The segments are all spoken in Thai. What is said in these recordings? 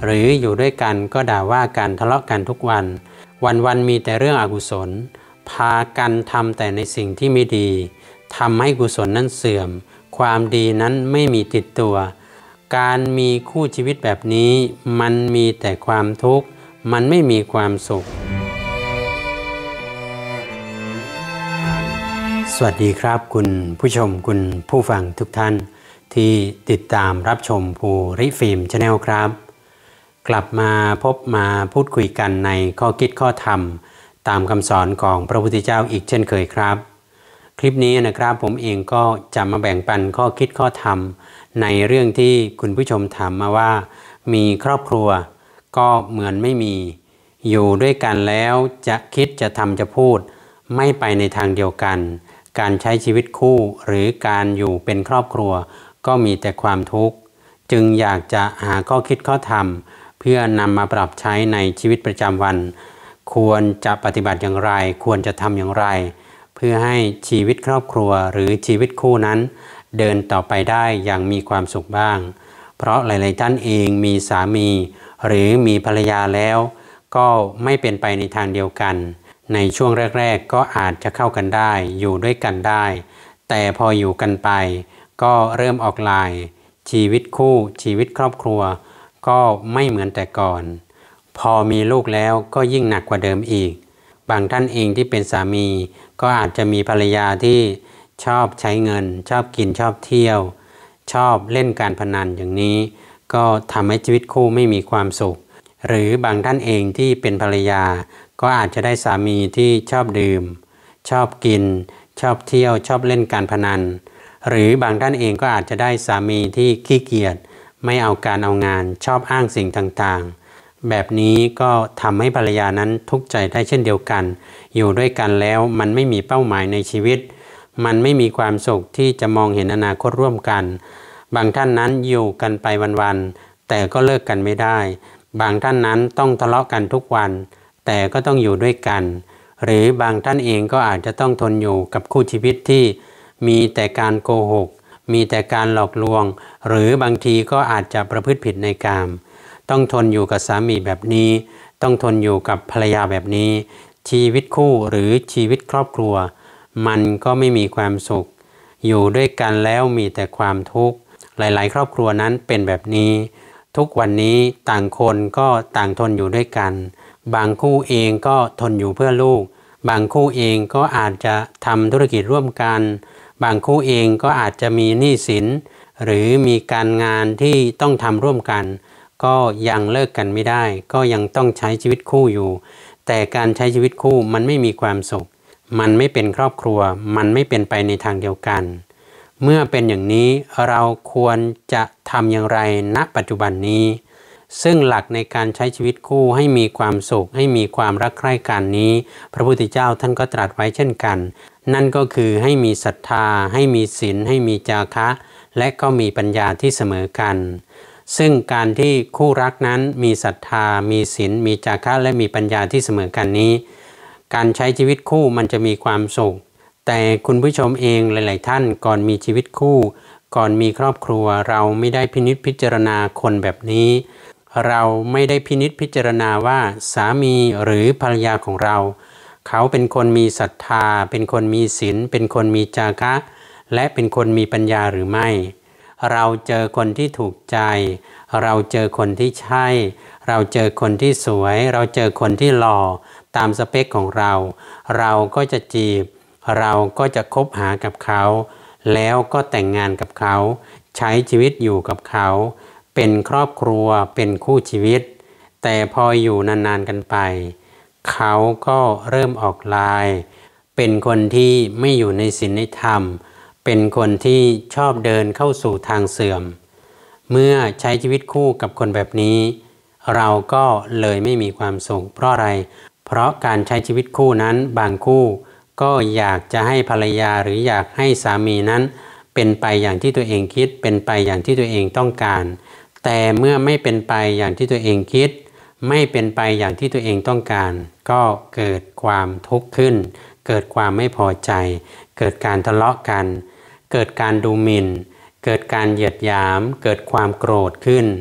หรืออยู่ด้วยกันก็ด่าว่ากันทะเลาะกันทุกวันวันมีแต่เรื่องอกุศลพากันทำแต่ในสิ่งที่ไม่ดีทำให้กุศลนั้นเสื่อมความดีนั้นไม่มีติดตัวการมีคู่ชีวิตแบบนี้มันมีแต่ความทุกข์มันไม่มีความสุขสวัสดีครับคุณผู้ชมคุณผู้ฟังทุกท่านที่ติดตามรับชมภูริฟิล์มชาแนลครับกลับมาพบมาพูดคุยกันในข้อคิดข้อธรรมตามคำสอนของพระพุทธเจ้าอีกเช่นเคยครับคลิปนี้นะครับผมเองก็จะมาแบ่งปันข้อคิดข้อธรรมในเรื่องที่คุณผู้ชมถามมาว่ามีครอบครัวก็เหมือนไม่มีอยู่ด้วยกันแล้วจะคิดจะทำจะพูดไม่ไปในทางเดียวกันการใช้ชีวิตคู่หรือการอยู่เป็นครอบครัวก็มีแต่ความทุกข์จึงอยากจะหาข้อคิดข้อธรรมเพื่อนำมาปรับใช้ในชีวิตประจำวันควรจะปฏิบัติอย่างไรควรจะทำอย่างไรเพื่อให้ชีวิตครอบครัวหรือชีวิตคู่นั้นเดินต่อไปได้อย่างมีความสุขบ้างเพราะหลายๆท่านเองมีสามีหรือมีภรรยาแล้วก็ไม่เป็นไปในทางเดียวกันในช่วงแรกๆก็อาจจะเข้ากันได้อยู่ด้วยกันได้แต่พออยู่กันไปก็เริ่มออกลายชีวิตคู่ชีวิตครอบครัวก็ไม่เหมือนแต่ก่อนพอมีลูกแล้วก็ยิ่งหนักกว่าเดิมอีกบางท่านเองที่เป็นสามีก็อาจจะมีภรรยาที่ชอบใช้เงินชอบกินชอบเที่ยวชอบเล่นการพนันอย่างนี้ก็ทำให้ชีวิตคู่ไม่มีความสุขหรือบางท่านเองที่เป็นภรรยาก็อาจจะได้สามีที่ชอบดื่มชอบกินชอบเที่ยวชอบเล่นการพนันหรือบางท่านเองก็อาจจะได้สามีที่ขี้เกียจไม่เอาการเอางานชอบอ้างสิ่งต่างๆแบบนี้ก็ทำให้ภรรยานั้นทุกข์ใจได้เช่นเดียวกันอยู่ด้วยกันแล้วมันไม่มีเป้าหมายในชีวิตมันไม่มีความสุขที่จะมองเห็นอนาคตร่วมกันบางท่านนั้นอยู่กันไปวันๆแต่ก็เลิกกันไม่ได้บางท่านนั้นต้องทะเลาะกันทุกวันแต่ก็ต้องอยู่ด้วยกันหรือบางท่านเองก็อาจจะต้องทนอยู่กับคู่ชีวิตที่มีแต่การโกหกมีแต่การหลอกลวงหรือบางทีก็อาจจะประพฤติผิดในกามต้องทนอยู่กับสามีแบบนี้ต้องทนอยู่กับภรรยาแบบนี้ชีวิตคู่หรือชีวิตครอบครัวมันก็ไม่มีความสุขอยู่ด้วยกันแล้วมีแต่ความทุกข์หลายๆครอบครัวนั้นเป็นแบบนี้ทุกวันนี้ต่างคนก็ต่างทนอยู่ด้วยกันบางคู่เองก็ทนอยู่เพื่อลูกบางคู่เองก็อาจจะทำธุรกิจร่วมกันบางคู่เองก็อาจจะมีหนี้สินหรือมีการงานที่ต้องทำร่วมกันก็ยังเลิกกันไม่ได้ก็ยังต้องใช้ชีวิตคู่อยู่แต่การใช้ชีวิตคู่มันไม่มีความสุขมันไม่เป็นครอบครัวมันไม่เป็นไปในทางเดียวกันเมื่อเป็นอย่างนี้เราควรจะทำอย่างไรณปัจจุบันนี้ซึ่งหลักในการใช้ชีวิตคู่ให้มีความสุขให้มีความรักใคร่กันนี้พระพุทธเจ้าท่านก็ตรัสไว้เช่นกันนั่นก็คือให้มีศรัทธาให้มีศีลให้มีจาคะและก็มีปัญญาที่เสมอกันซึ่งการที่คู่รักนั้นมีศรัทธามีศีลมีจาคะและมีปัญญาที่เสมอกันนี้การใช้ชีวิตคู่มันจะมีความสุขแต่คุณผู้ชมเองหลายๆท่านก่อนมีชีวิตคู่ก่อนมีครอบครัวเราไม่ได้พินิจพิจารณาคนแบบนี้เราไม่ได้พินิจพิจารณาว่าสามีหรือภรรยาของเราเขาเป็นคนมีศรัทธาเป็นคนมีศีลเป็นคนมีจาคะและเป็นคนมีปัญญาหรือไม่เราเจอคนที่ถูกใจเราเจอคนที่ใช่เราเจอคนที่สวยเราเจอคนที่หล่อตามสเปคของเราเราก็จะจีบเราก็จะคบหากับเขาแล้วก็แต่งงานกับเขาใช้ชีวิตอยู่กับเขาเป็นครอบครัวเป็นคู่ชีวิตแต่พออยู่นานๆกันไปเขาก็เริ่มออกลายเป็นคนที่ไม่อยู่ในศีลในธรรมเป็นคนที่ชอบเดินเข้าสู่ทางเสื่อมเมื่อใช้ชีวิตคู่กับคนแบบนี้เราก็เลยไม่มีความสุขเพราะอะไรเพราะการใช้ชีวิตคู่นั้นบางคู่ก็อยากจะให้ภรรยาหรืออยากให้สามีนั้นเป็นไปอย่างที่ตัวเองคิดเป็นไปอย่างที่ตัวเองต้องการแต่เมื่อไม่เป็นไปอย่างที่ตัวเองคิดไม่เป็นไปอย่างที่ตัวเองต้องการก็เกิดความทุกข์ขึ้นเกิดความไม่พอใจเกิดการทะเลาะกันเกิดการดูหมิ่นเกิดการเหยียดหยามเกิดความโกรธขึ้น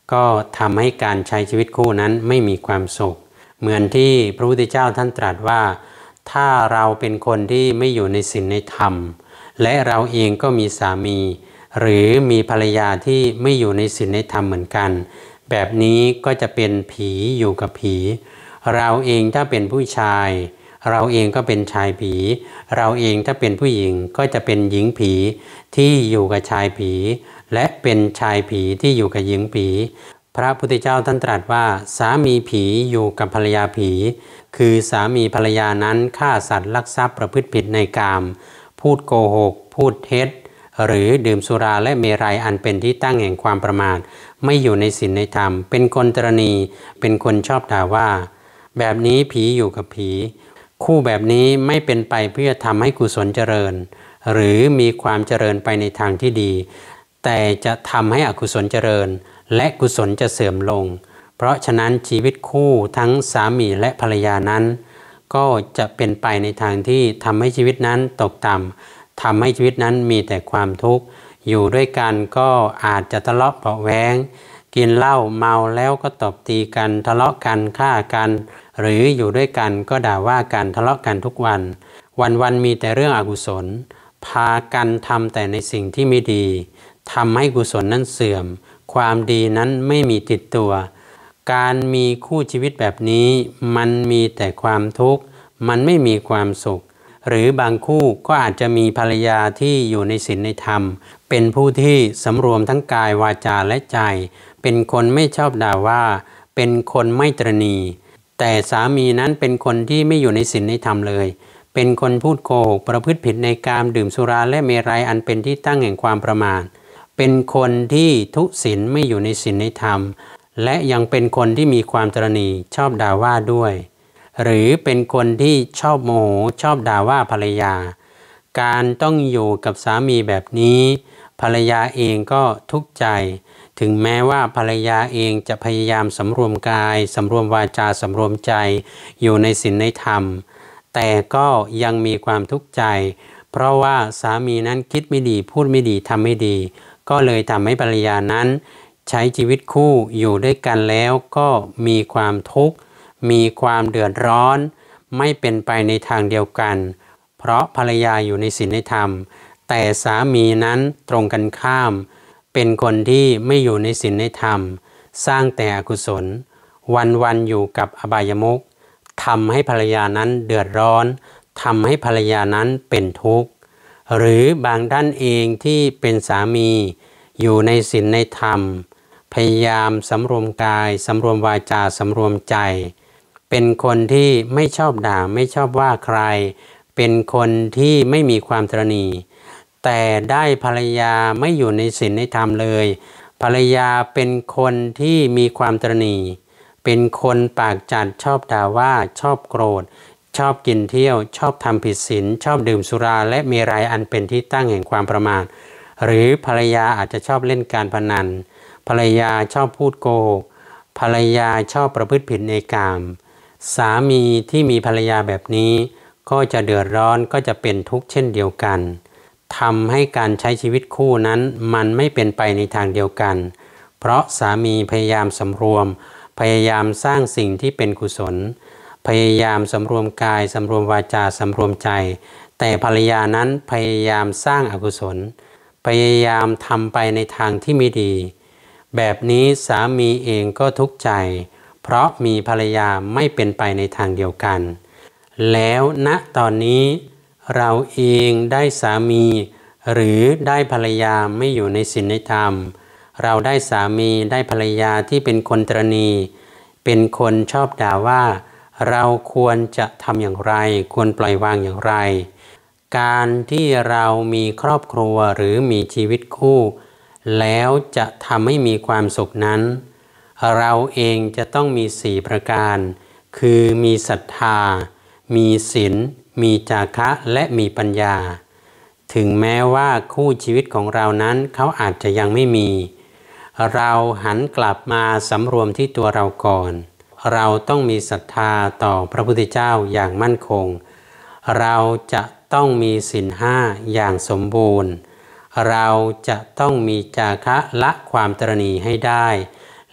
ก็ทำให้การใช้ชีวิตคู่นั้นไม่มีความสุขเหมือนที่พระพุทธเจ้าท่านตรัสว่าถ้าเราเป็นคนที่ไม่อยู่ในศีลในธรรมและเราเองก็มีสามีหรือมีภรรยาที่ไม่อยู่ในศีลในธรรมเหมือนกันแบบนี้ก็จะเป็นผีอยู่กับผีเราเองถ้าเป็นผู้ชายเราเองก็เป็นชายผีเราเองถ้าเป็นผู้หญิงก็จะเป็นหญิงผีที่อยู่กับชายผีและเป็นชายผีที่อยู่กับหญิงผีพระพุทธเจ้าท่านตรัสว่าสามีผีอยู่กับภรรยาผีคือสามีภรรยานั้นฆ่าสัตว์ลักทรัพย์ประพฤติผิดในกามพูดโกหกพูดเท็จหรือดื่มสุราและเมรัยอันเป็นที่ตั้งแห่งความประมาทไม่อยู่ในศีลในธรรมเป็นคนตรณีเป็นคนชอบด่าว่าแบบนี้ผีอยู่กับผีคู่แบบนี้ไม่เป็นไปเพื่อทำให้กุศลเจริญหรือมีความเจริญไปในทางที่ดีแต่จะทำให้อกุศลเจริญและกุศลจะเสื่อมลงเพราะฉะนั้นชีวิตคู่ทั้งสามีและภรรยานั้นก็จะเป็นไปในทางที่ทำให้ชีวิตนั้นตกต่ำทำให้ชีวิตนั้นมีแต่ความทุกข์อยู่ด้วยกันก็อาจจะทะเลาะเบาะแว้งกินเหล้าเมาแล้วก็ตบตีกันทะเลาะกันฆ่ากันหรืออยู่ด้วยกันก็ด่าว่ากันทะเลาะกันทุกวันวันมีแต่เรื่องอกุศลพากันทำแต่ในสิ่งที่ไม่ดีทำให้กุศลนั้นเสื่อมความดีนั้นไม่มีติดตัวการมีคู่ชีวิตแบบนี้มันมีแต่ความทุกข์มันไม่มีความสุขหรือบางคู่ก็อาจจะมีภรรยาที่อยู่ในศีลในธรรมเป็นผู้ที่สำรวมทั้งกายวาจาและใจเป็นคนไม่ชอบด่าว่าเป็นคนไม่ตระหนี่แต่สามีนั้นเป็นคนที่ไม่อยู่ในศีลในธรรมเลยเป็นคนพูดโกหกประพฤติผิดในกามดื่มสุราและเมรัยอันเป็นที่ตั้งแห่งความประมาทเป็นคนที่ทุศีลไม่อยู่ในศีลในธรรมและยังเป็นคนที่มีความตระหนี่ชอบด่าว่าด้วยหรือเป็นคนที่ชอบโมโหชอบด่าว่าภรรยาการต้องอยู่กับสามีแบบนี้ภรรยาเองก็ทุกข์ใจถึงแม้ว่าภรรยาเองจะพยายามสำรวมกายสำรวมวาจาสำรวมใจอยู่ในศีลในธรรมแต่ก็ยังมีความทุกข์ใจเพราะว่าสามีนั้นคิดไม่ดีพูดไม่ดีทำไม่ดีก็เลยทำให้ภรรยานั้นใช้ชีวิตคู่อยู่ด้วยกันแล้วก็มีความทุกข์มีความเดือดร้อนไม่เป็นไปในทางเดียวกันเพราะภรรยาอยู่ในศีลในธรรมแต่สามีนั้นตรงกันข้ามเป็นคนที่ไม่อยู่ในศีลในธรรมสร้างแต่อกุศลวันอยู่กับอบายมุขทำให้ภรรยานั้นเดือดร้อนทำให้ภรรยานั้นเป็นทุกข์หรือบางท่านเองที่เป็นสามีอยู่ในศีลในธรรมพยายามสำรวมกายสำรวมวาจาสำรวมใจเป็นคนที่ไม่ชอบด่าไม่ชอบว่าใครเป็นคนที่ไม่มีความตระหนี่แต่ได้ภรรยาไม่อยู่ในศีลในธรรมเลยภรรยาเป็นคนที่มีความตระหนี่เป็นคนปากจัดชอบด่าว่าชอบโกรธชอบกินเที่ยวชอบทำผิดศีลชอบดื่มสุราและเมรัยอันเป็นที่ตั้งแห่งความประมาทหรือภรรยาอาจจะชอบเล่นการพนันภรรยาชอบพูดโกหกภรรยาชอบประพฤติผิดในกามสามีที่มีภรรยาแบบนี้ก็จะเดือดร้อนก็จะเป็นทุกข์เช่นเดียวกันทำให้การใช้ชีวิตคู่นั้นมันไม่เป็นไปในทางเดียวกันเพราะสามีพยายามสำรวมพยายามสร้างสิ่งที่เป็นกุศลพยายามสำรวมกายสำรวมวาจาสำรวมใจแต่ภรรยานั้นพยายามสร้างอกุศลพยายามทำไปในทางที่ไม่ดีแบบนี้สามีเองก็ทุกข์ใจเพราะมีภรรยาไม่เป็นไปในทางเดียวกันแล้วณตอนนี้เราเองได้สามีหรือได้ภรรยาไม่อยู่ในศีลในธรรมเราได้สามีได้ภรรยาที่เป็นคนตระหนี่เป็นคนชอบด่าว่าเราควรจะทำอย่างไรควรปล่อยวางอย่างไรการที่เรามีครอบครัวหรือมีชีวิตคู่แล้วจะทำให้มีความสุขนั้นเราเองจะต้องมี4ประการคือมีศรัทธามีศีลมีจาคะและมีปัญญาถึงแม้ว่าคู่ชีวิตของเรานั้นเขาอาจจะยังไม่มีเราหันกลับมาสำรวมที่ตัวเราก่อนเราต้องมีศรัทธาต่อพระพุทธเจ้าอย่างมั่นคงเราจะต้องมีศีล5อย่างสมบูรณ์เราจะต้องมีจาคะละความตระหนี่ให้ได้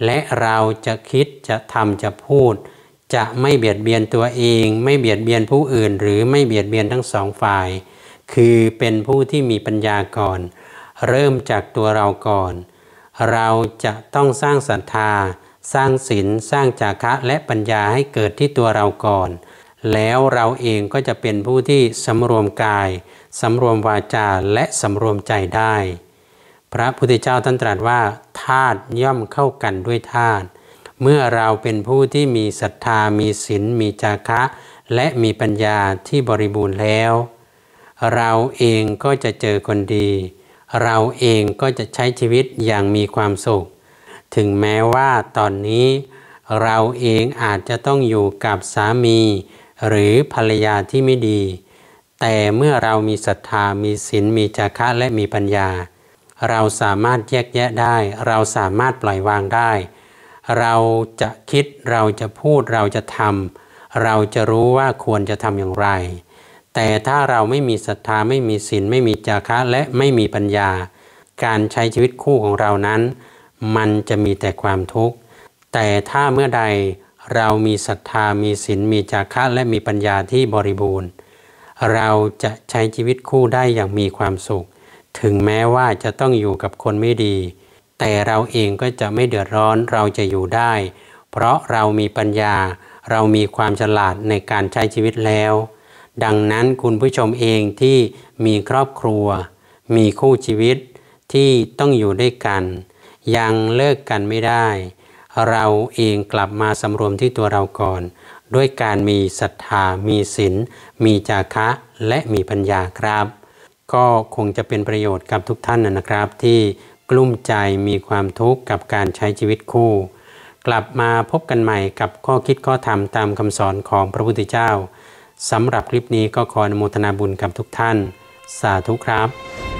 และเราจะคิดจะทำจะพูดจะไม่เบียดเบียนตัวเองไม่เบียดเบียนผู้อื่นหรือไม่เบียดเบียนทั้งสองฝ่ายคือเป็นผู้ที่มีปัญญาก่อนเริ่มจากตัวเราก่อนเราจะต้องสร้างศรัทธาสร้างศีลสร้างจาคะและปัญญาให้เกิดที่ตัวเราก่อนแล้วเราเองก็จะเป็นผู้ที่สำรวมกายสำรวมวาจาและสำรวมใจได้พระพุทธเจ้าท่านตรัสว่าธาตุย่อมเข้ากันด้วยธาตุเมื่อเราเป็นผู้ที่มีศรัทธามีศีลมีจาคะและมีปัญญาที่บริบูรณ์แล้วเราเองก็จะเจอคนดีเราเองก็จะใช้ชีวิตอย่างมีความสุขถึงแม้ว่าตอนนี้เราเองอาจจะต้องอยู่กับสามีหรือภรรยาที่ไม่ดีแต่เมื่อเรามีศรัทธามีศีลมีจาคะและมีปัญญาเราสามารถแยกแยะได้เราสามารถปล่อยวางได้เราจะคิดเราจะพูดเราจะทำเราจะรู้ว่าควรจะทำอย่างไรแต่ถ้าเราไม่มีศรัทธาไม่มีศีลไม่มีจาคะและไม่มีปัญญาการใช้ชีวิตคู่ของเรานั้นมันจะมีแต่ความทุกข์แต่ถ้าเมื่อใดเรามีศรัทธามีศีลมีจาคะและมีปัญญาที่บริบูรณ์เราจะใช้ชีวิตคู่ได้อย่างมีความสุขถึงแม้ว่าจะต้องอยู่กับคนไม่ดีแต่เราเองก็จะไม่เดือดร้อนเราจะอยู่ได้เพราะเรามีปัญญาเรามีความฉลาดในการใช้ชีวิตแล้วดังนั้นคุณผู้ชมเองที่มีครอบครัวมีคู่ชีวิตที่ต้องอยู่ด้วยกันยังเลิกกันไม่ได้เราเองกลับมาสำรวมที่ตัวเราก่อนด้วยการมีศรัทธามีศีลมีจาคะและมีปัญญาครับก็คงจะเป็นประโยชน์กับทุกท่านนะครับที่กลุ้มใจมีความทุกข์กับการใช้ชีวิตคู่กลับมาพบกันใหม่กับข้อคิดข้อธรรมตามคำสอนของพระพุทธเจ้าสำหรับคลิปนี้ก็ขออนุโมทนาบุญกับทุกท่านสาธุครับ